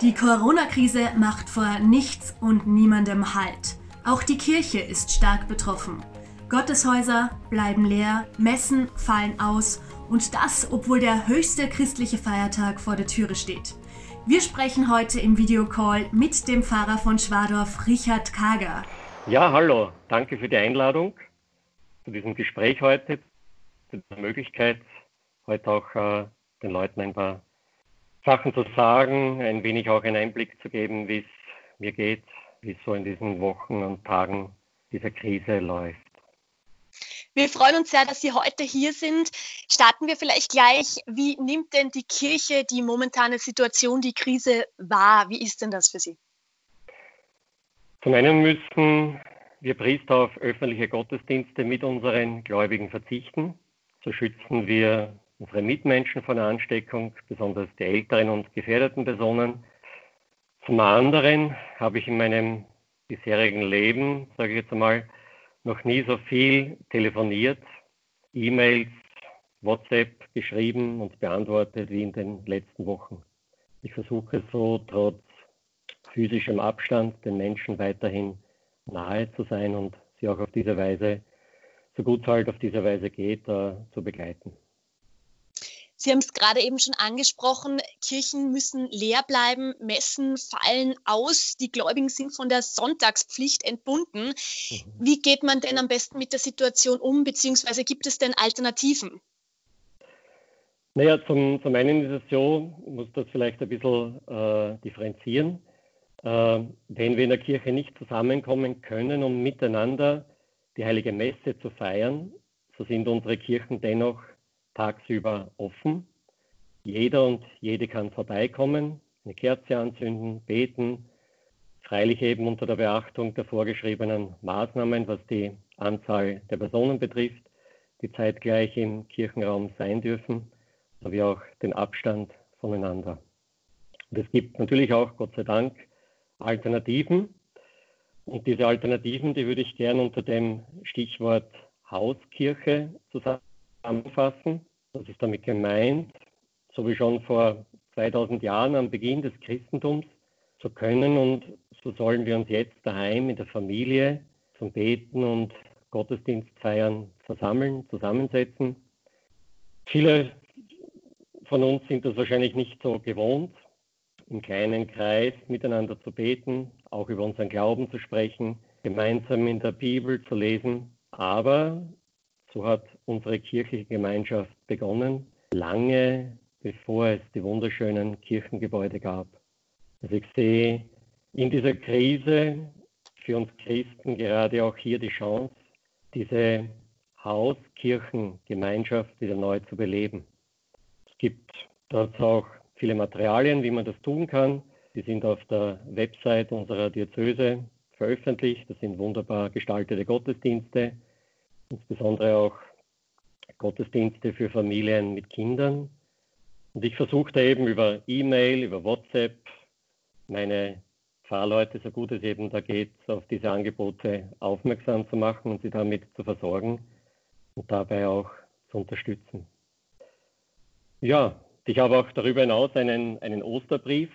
Die Corona-Krise macht vor nichts und niemandem Halt. Auch die Kirche ist stark betroffen. Gotteshäuser bleiben leer, Messen fallen aus und das, obwohl der höchste christliche Feiertag vor der Türe steht. Wir sprechen heute im Videocall mit dem Pfarrer von Schwadorf, Richard Kager. Ja, hallo, danke für die Einladung zu diesem Gespräch heute, zu der Möglichkeit, heute auch den Leuten ein paar Sachen zu sagen, ein wenig auch einen Einblick zu geben, wie es mir geht, wie es so in diesen Wochen und Tagen dieser Krise läuft. Wir freuen uns sehr, dass Sie heute hier sind. Starten wir vielleicht gleich. Wie nimmt denn die Kirche die momentane Situation, die Krise wahr? Wie ist denn das für Sie? Zum einen müssen wir Priester auf öffentliche Gottesdienste mit unseren Gläubigen verzichten. So schützen wir unsere Mitmenschen vor der Ansteckung, besonders die älteren und gefährdeten Personen. Zum anderen habe ich in meinem bisherigen Leben, sage ich jetzt einmal, noch nie so viel telefoniert, E-Mails, WhatsApp geschrieben und beantwortet wie in den letzten Wochen. Ich versuche so trotz physischem Abstand den Menschen weiterhin nahe zu sein und sie auch auf diese Weise, so gut es halt auf diese Weise geht, zu begleiten. Sie haben es gerade eben schon angesprochen, Kirchen müssen leer bleiben, Messen fallen aus, die Gläubigen sind von der Sonntagspflicht entbunden. Wie geht man denn am besten mit der Situation um, beziehungsweise gibt es denn Alternativen? Naja, zum einen ist es so, ich muss das vielleicht ein bisschen differenzieren. Wenn wir in der Kirche nicht zusammenkommen können, um miteinander die Heilige Messe zu feiern, so sind unsere Kirchen dennoch tagsüber offen. Jeder und jede kann vorbeikommen, eine Kerze anzünden, beten, freilich eben unter der Beachtung der vorgeschriebenen Maßnahmen, was die Anzahl der Personen betrifft, die zeitgleich im Kirchenraum sein dürfen, sowie auch den Abstand voneinander. Und es gibt natürlich auch, Gott sei Dank, Alternativen. Und diese Alternativen, die würde ich gerne unter dem Stichwort Hauskirche zusammenfassen. Was ist damit gemeint? So wie schon vor 2000 Jahren am Beginn des Christentums, so können und so sollen wir uns jetzt daheim in der Familie zum Beten und Gottesdienstfeiern versammeln, zusammensetzen. Viele von uns sind das wahrscheinlich nicht so gewohnt, im kleinen Kreis miteinander zu beten, auch über unseren Glauben zu sprechen, gemeinsam in der Bibel zu lesen. Aber so hat unsere kirchliche Gemeinschaft begonnen, lange bevor es die wunderschönen Kirchengebäude gab. Also ich sehe in dieser Krise für uns Christen gerade auch hier die Chance, diese Hauskirchengemeinschaft wieder neu zu beleben. Es gibt dort auch viele Materialien, wie man das tun kann. Die sind auf der Website unserer Diözese veröffentlicht. Das sind wunderbar gestaltete Gottesdienste, insbesondere auch Gottesdienste für Familien mit Kindern. Und ich versuche da eben über E-Mail, über WhatsApp meine Pfarrleute, so gut es eben da geht, auf diese Angebote aufmerksam zu machen und sie damit zu versorgen und dabei auch zu unterstützen. Ja, ich habe auch darüber hinaus einen Osterbrief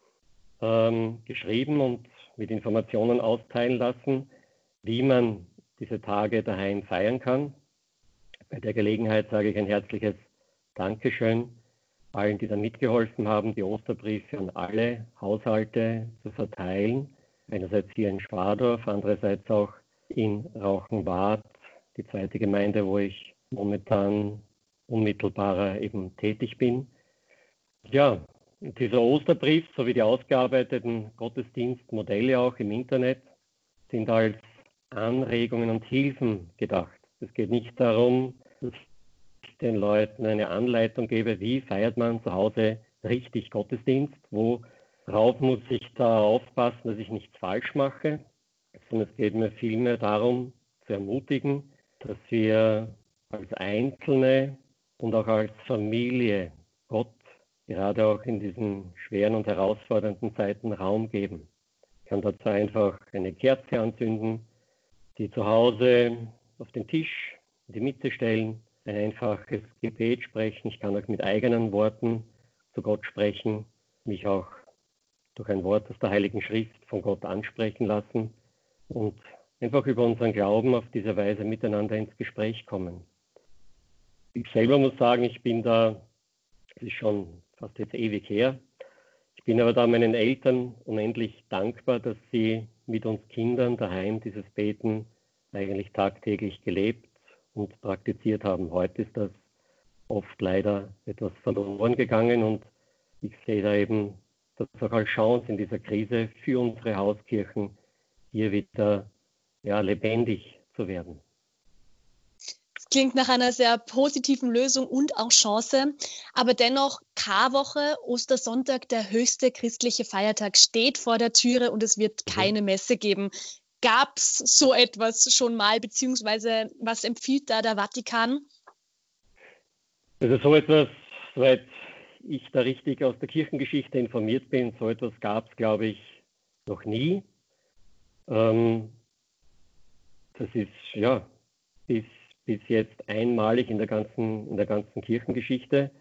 geschrieben und mit Informationen austeilen lassen, wie man diese Tage daheim feiern kann. Bei der Gelegenheit sage ich ein herzliches Dankeschön allen, die da mitgeholfen haben, die Osterbriefe an alle Haushalte zu verteilen. Einerseits hier in Schwadorf, andererseits auch in Rauchenwart, die zweite Gemeinde, wo ich momentan unmittelbarer eben tätig bin. Ja, dieser Osterbrief sowie die ausgearbeiteten Gottesdienstmodelle auch im Internet sind als Anregungen und Hilfen gedacht. Es geht nicht darum, dass ich den Leuten eine Anleitung gebe, wie feiert man zu Hause richtig Gottesdienst, worauf muss ich da aufpassen, dass ich nichts falsch mache, sondern es geht mir vielmehr darum, zu ermutigen, dass wir als Einzelne und auch als Familie Gott gerade auch in diesen schweren und herausfordernden Zeiten Raum geben. Ich kann dazu einfach eine Kerze anzünden, die zu Hause auf den Tisch in die Mitte stellen, ein einfaches Gebet sprechen. Ich kann auch mit eigenen Worten zu Gott sprechen, mich auch durch ein Wort aus der Heiligen Schrift von Gott ansprechen lassen und einfach über unseren Glauben auf diese Weise miteinander ins Gespräch kommen. Ich selber muss sagen, ich bin da, das ist schon fast jetzt ewig her, ich bin aber da meinen Eltern unendlich dankbar, dass sie mit uns Kindern daheim dieses Beten eigentlich tagtäglich gelebt und praktiziert haben. Heute ist das oft leider etwas verloren gegangen und ich sehe da eben das auch als Chance in dieser Krise für unsere Hauskirchen, hier wieder lebendig zu werden. Das klingt nach einer sehr positiven Lösung und auch Chance. Aber dennoch, Karwoche, Ostersonntag, der höchste christliche Feiertag, steht vor der Türe und es wird keine Messe geben. Gab es so etwas schon mal, beziehungsweise was empfiehlt da der Vatikan? Also so etwas, soweit ich da richtig aus der Kirchengeschichte informiert bin, so etwas gab es, glaube ich, noch nie. Das ist bis jetzt einmalig in der ganzen Kirchengeschichte.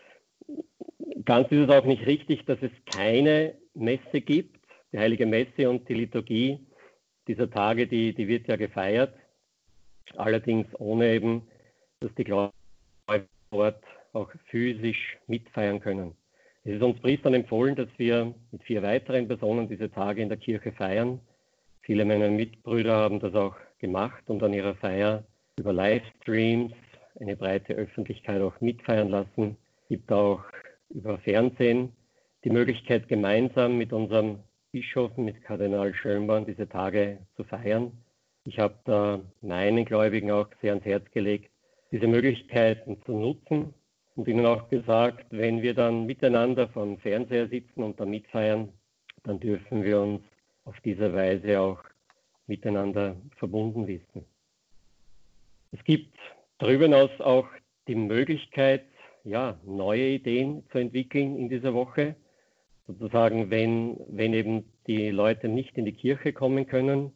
Ganz ist es auch nicht richtig, dass es keine Messe gibt. Die Heilige Messe und die Liturgie dieser Tage, die wird ja gefeiert, allerdings ohne eben, dass die Gläubigen dort auch physisch mitfeiern können. Es ist uns Priestern empfohlen, dass wir mit 4 weiteren Personen diese Tage in der Kirche feiern. Viele meiner Mitbrüder haben das auch gemacht und an ihrer Feier über Livestreams eine breite Öffentlichkeit auch mitfeiern lassen. Es gibt auch über Fernsehen die Möglichkeit, gemeinsam mit unserem Bischof, mit Kardinal Schönborn, diese Tage zu feiern. Ich habe da meinen Gläubigen auch sehr ans Herz gelegt, diese Möglichkeiten zu nutzen und ihnen auch gesagt, wenn wir dann miteinander vom Fernseher sitzen und da mitfeiern, dann dürfen wir uns auf diese Weise auch miteinander verbunden wissen. Es gibt darüber hinaus auch die Möglichkeit, neue Ideen zu entwickeln in dieser Woche. Sozusagen, wenn eben die Leute nicht in die Kirche kommen können.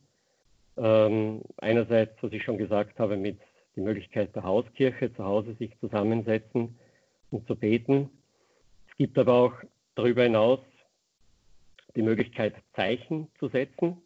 Einerseits, was ich schon gesagt habe, mit die Möglichkeit der Hauskirche, zu Hause sich zusammensetzen und zu beten. Es gibt aber auch darüber hinaus die Möglichkeit, Zeichen zu setzen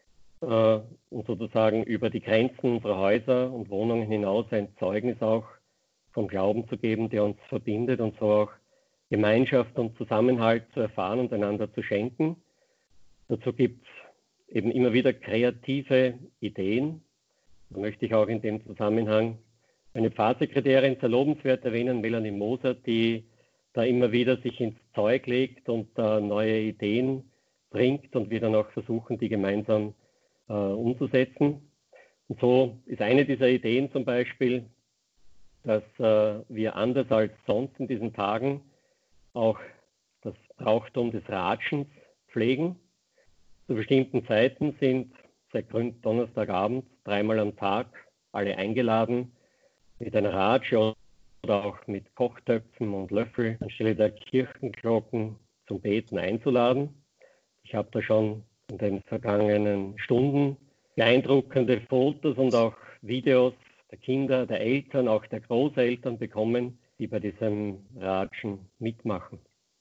und sozusagen über die Grenzen unserer Häuser und Wohnungen hinaus ein Zeugnis auch vom Glauben zu geben, der uns verbindet und so auch Gemeinschaft und Zusammenhalt zu erfahren und einander zu schenken. Dazu gibt es eben immer wieder kreative Ideen. Da möchte ich auch in dem Zusammenhang eine Pfarrsekretärin sehr lobenswert erwähnen, Melanie Moser, die da immer wieder sich ins Zeug legt und da neue Ideen bringt und wir dann auch versuchen, die gemeinsam umzusetzen. Und so ist eine dieser Ideen zum Beispiel, dass wir anders als sonst in diesen Tagen auch das Brauchtum des Ratschens pflegen. Zu bestimmten Zeiten sind seit Gründonnerstagabend 3-mal am Tag alle eingeladen, mit einer Ratsche oder auch mit Kochtöpfen und Löffel anstelle der Kirchenglocken zum Beten einzuladen. Ich habe da schon in den vergangenen Stunden beeindruckende Fotos und auch Videos der Kinder, der Eltern, auch der Großeltern bekommen, die bei diesem Ratschen mitmachen.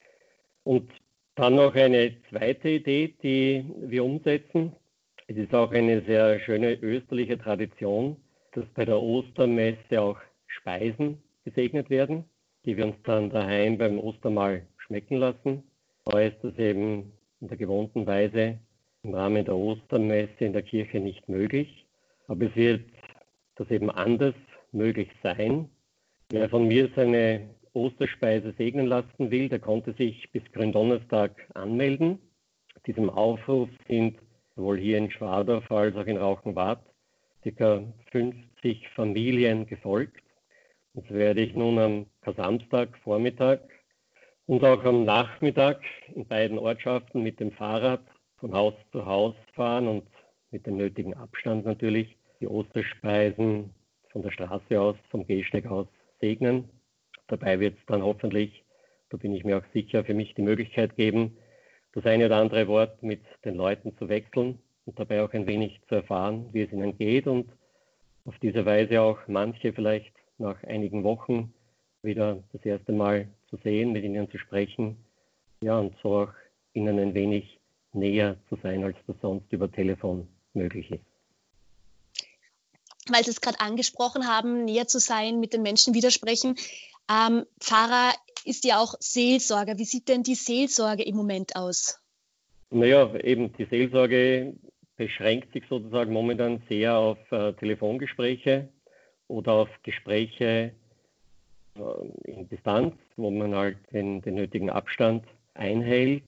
Und dann noch eine zweite Idee, die wir umsetzen. Es ist auch eine sehr schöne österliche Tradition, dass bei der Ostermesse auch Speisen gesegnet werden, die wir uns dann daheim beim Ostermahl schmecken lassen. Da ist das eben in der gewohnten Weise im Rahmen der Ostermesse in der Kirche nicht möglich. Aber es wird das eben anders möglich sein. Wer von mir seine Osterspeise segnen lassen will, der konnte sich bis Gründonnerstag anmelden. Diesem Aufruf sind sowohl hier in Schwadorf als auch in Rauchenwart ca. 50 Familien gefolgt. Das werde ich nun am Samstag Vormittag und auch am Nachmittag in beiden Ortschaften mit dem Fahrrad von Haus zu Haus fahren und mit dem nötigen Abstand natürlich die Osterspeisen von der Straße aus, vom Gehsteig aus segnen. Dabei wird es dann hoffentlich, da bin ich mir auch sicher, für mich die Möglichkeit geben, das eine oder andere Wort mit den Leuten zu wechseln und dabei auch ein wenig zu erfahren, wie es ihnen geht und auf diese Weise auch manche vielleicht nach einigen Wochen wieder das erste Mal zu sehen, mit ihnen zu sprechen, ja, und so auch ihnen ein wenig näher zu sein, als das sonst über Telefon möglich ist. Weil Sie es gerade angesprochen haben, näher zu sein, mit den Menschen widersprechen. Pfarrer ist ja auch Seelsorger. Wie sieht denn die Seelsorge im Moment aus? Naja, eben die Seelsorge beschränkt sich sozusagen momentan sehr auf Telefongespräche oder auf Gespräche in Distanz, wo man halt den nötigen Abstand einhält.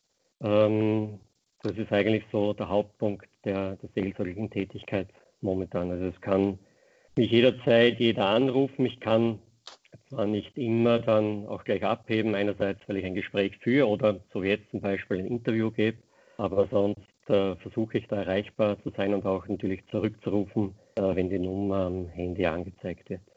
Das ist eigentlich so der Hauptpunkt der seelsorglichen Tätigkeit momentan. Also es kann mich jederzeit jeder anrufen. Ich kann zwar nicht immer dann auch gleich abheben, einerseits, weil ich ein Gespräch führe oder so wie jetzt zum Beispiel ein Interview gebe, aber sonst versuche ich da erreichbar zu sein und auch natürlich zurückzurufen, wenn die Nummer am Handy angezeigt wird.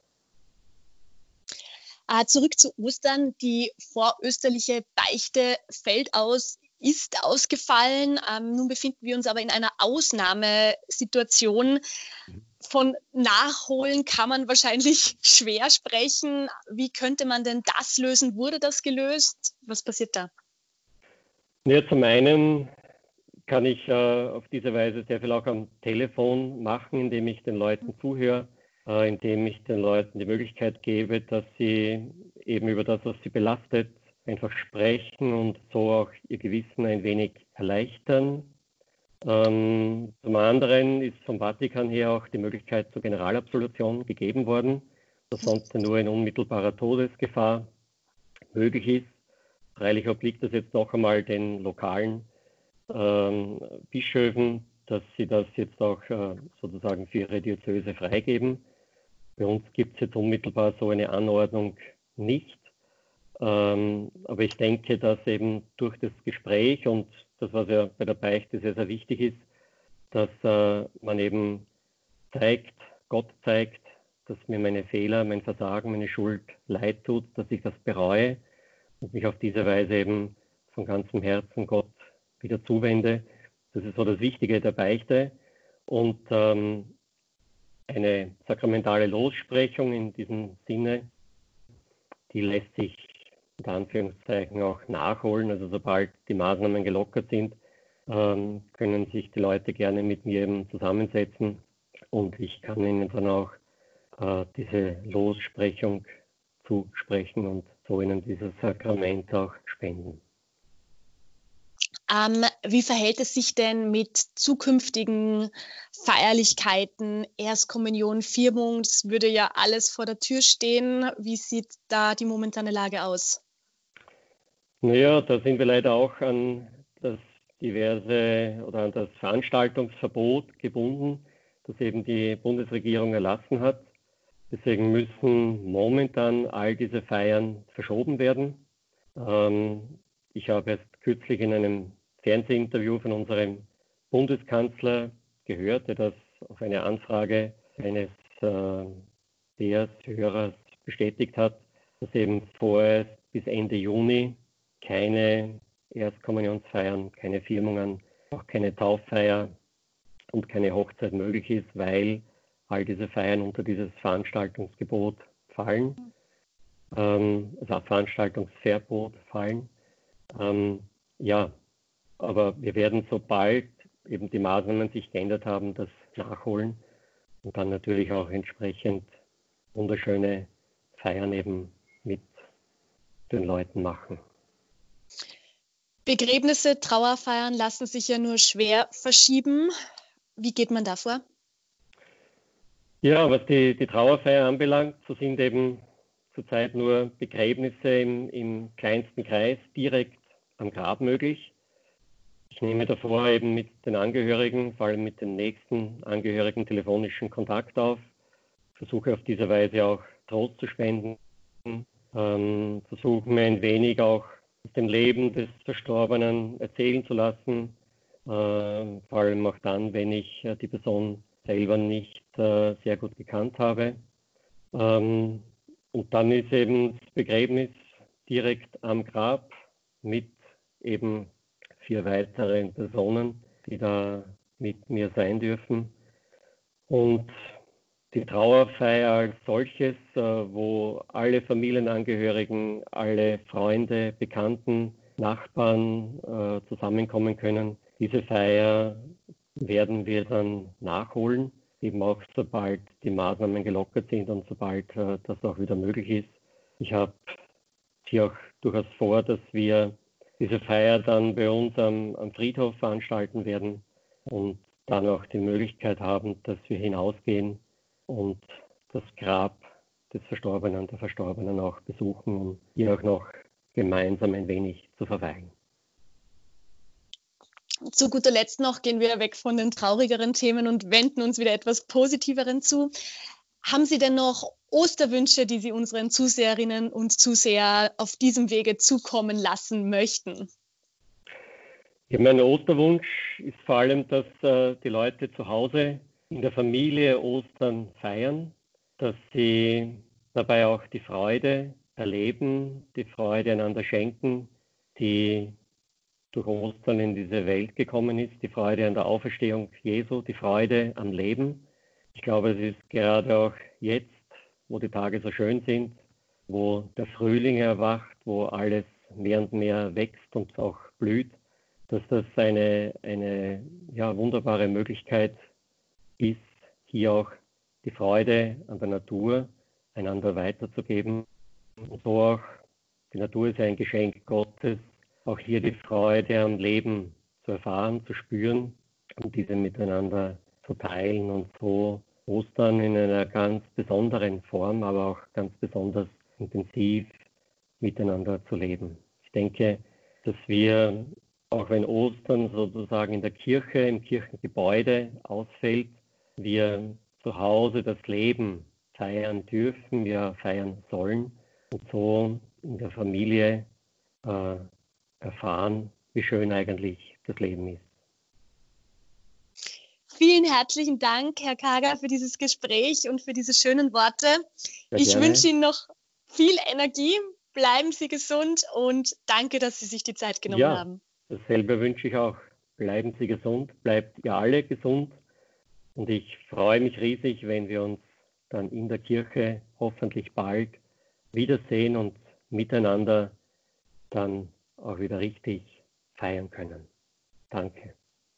Zurück zu Ostern. Die vorösterliche Beichte fällt aus, ist ausgefallen. Nun befinden wir uns aber in einer Ausnahmesituation. Von Nachholen kann man wahrscheinlich schwer sprechen. Wie könnte man denn das lösen? Wurde das gelöst? Was passiert da? Ja, zum einen kann ich auf diese Weise sehr viel auch am Telefon machen, indem ich den Leuten zuhöre, indem ich den Leuten die Möglichkeit gebe, dass sie eben über das, was sie belastet, einfach sprechen und so auch ihr Gewissen ein wenig erleichtern. Zum anderen ist vom Vatikan her auch die Möglichkeit zur Generalabsolution gegeben worden, dass sonst nur in unmittelbarer Todesgefahr möglich ist. Freilich obliegt das jetzt noch einmal den lokalen Bischöfen, dass sie das jetzt auch sozusagen für ihre Diözese freigeben. Bei uns gibt es jetzt unmittelbar so eine Anordnung nicht. Aber ich denke, dass eben durch das Gespräch und das, was ja bei der Beichte sehr, sehr wichtig ist, dass man eben zeigt, Gott zeigt, dass mir meine Fehler, mein Versagen, meine Schuld leid tut, dass ich das bereue und mich auf diese Weise eben von ganzem Herzen Gott wieder zuwende. Das ist so das Wichtige der Beichte. Und eine sakramentale Lossprechung in diesem Sinne, die lässt sich unter Anführungszeichen auch nachholen. Also sobald die Maßnahmen gelockert sind, können sich die Leute gerne mit mir eben zusammensetzen und ich kann ihnen dann auch diese Lossprechung zusprechen und so ihnen dieses Sakrament auch spenden. Wie verhält es sich denn mit zukünftigen Feierlichkeiten, Erstkommunion, Firmung? Das würde ja alles vor der Tür stehen. Wie sieht da die momentane Lage aus? Naja, da sind wir leider auch an das diverse oder an das Veranstaltungsverbot gebunden, das eben die Bundesregierung erlassen hat. Deswegen müssen momentan all diese Feiern verschoben werden. Ich habe erst kürzlich in einem Fernsehinterview von unserem Bundeskanzler gehört, der das auf eine Anfrage eines Hörers bestätigt hat, dass eben vorerst bis Ende Juni keine Erstkommunionsfeiern, keine Firmungen, auch keine Tauffeier und keine Hochzeit möglich ist, weil all diese Feiern unter dieses Veranstaltungsgebot fallen, also Veranstaltungsverbot fallen. Ja, aber wir werden, sobald eben die Maßnahmen sich geändert haben, das nachholen und dann natürlich auch entsprechend wunderschöne Feiern eben mit den Leuten machen. Begräbnisse, Trauerfeiern lassen sich ja nur schwer verschieben. Wie geht man da vor? Ja, was die Trauerfeier anbelangt, so sind eben zurzeit nur Begräbnisse im kleinsten Kreis direkt am Grab möglich. Ich nehme davor eben mit den Angehörigen, vor allem mit den nächsten Angehörigen, telefonischen Kontakt auf, versuche auf diese Weise auch Trost zu spenden, versuche mir ein wenig auch aus dem Leben des Verstorbenen erzählen zu lassen, vor allem auch dann, wenn ich die Person selber nicht sehr gut gekannt habe. Und dann ist eben das Begräbnis direkt am Grab mit eben 4 weiteren Personen, die da mit mir sein dürfen. Und die Trauerfeier als solches, wo alle Familienangehörigen, alle Freunde, Bekannten Nachbarn zusammenkommen können. Diese Feier werden wir dann nachholen, eben auch sobald die Maßnahmen gelockert sind und sobald das auch wieder möglich ist. Ich habe hier auch durchaus vor, dass wir diese Feier dann bei uns am Friedhof veranstalten werden und dann auch die Möglichkeit haben, dass wir hinausgehen und das Grab des Verstorbenen, der Verstorbenen auch besuchen, um hier auch noch gemeinsam ein wenig zu verweilen. Zu guter Letzt noch gehen wir weg von den traurigeren Themen und wenden uns wieder etwas Positiveren zu. Haben Sie denn noch Osterwünsche, die Sie unseren Zuseherinnen und Zuseher auf diesem Wege zukommen lassen möchten? Ja, mein Osterwunsch ist vor allem, dass die Leute zu Hause in der Familie Ostern feiern, dass sie dabei auch die Freude erleben, die Freude einander schenken, die durch Ostern in diese Welt gekommen ist, die Freude an der Auferstehung Jesu, die Freude am Leben. Ich glaube, es ist gerade auch jetzt, wo die Tage so schön sind, wo der Frühling erwacht, wo alles mehr und mehr wächst und auch blüht, dass das eine wunderbare Möglichkeit ist, hier auch die Freude an der Natur einander weiterzugeben. Und so auch, die Natur ist ja ein Geschenk Gottes, auch hier die Freude am Leben zu erfahren, zu spüren und diese miteinander zu teilen und so Ostern in einer ganz besonderen Form, aber auch ganz besonders intensiv miteinander zu leben. Ich denke, dass wir, auch wenn Ostern sozusagen in der Kirche, im Kirchengebäude ausfällt, wir zu Hause das Leben feiern dürfen, wir feiern sollen und so in der Familie erfahren, wie schön eigentlich das Leben ist. Vielen herzlichen Dank, Herr Kager, für dieses Gespräch und für diese schönen Worte. Ich wünsche Ihnen noch viel Energie, bleiben Sie gesund und danke, dass Sie sich die Zeit genommen haben. Dasselbe wünsche ich auch. Bleiben Sie gesund, bleibt ihr alle gesund und ich freue mich riesig, wenn wir uns dann in der Kirche hoffentlich bald wiedersehen und miteinander dann auch wieder richtig feiern können. Danke.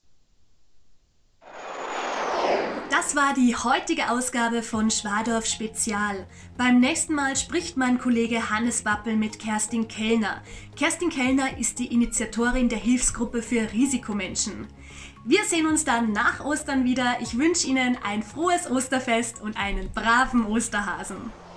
Das war die heutige Ausgabe von Schwadorf Spezial. Beim nächsten Mal spricht mein Kollege Hannes Wappel mit Kerstin Kellner. Kerstin Kellner ist die Initiatorin der Hilfsgruppe für Risikomenschen. Wir sehen uns dann nach Ostern wieder. Ich wünsche Ihnen ein frohes Osterfest und einen braven Osterhasen.